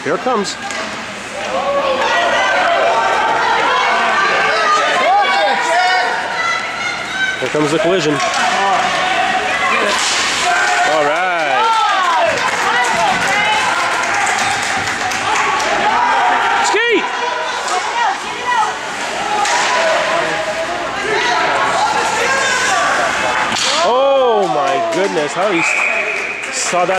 Here it comes. Here comes the collision. All right. Ski! Oh my goodness, how he saw that.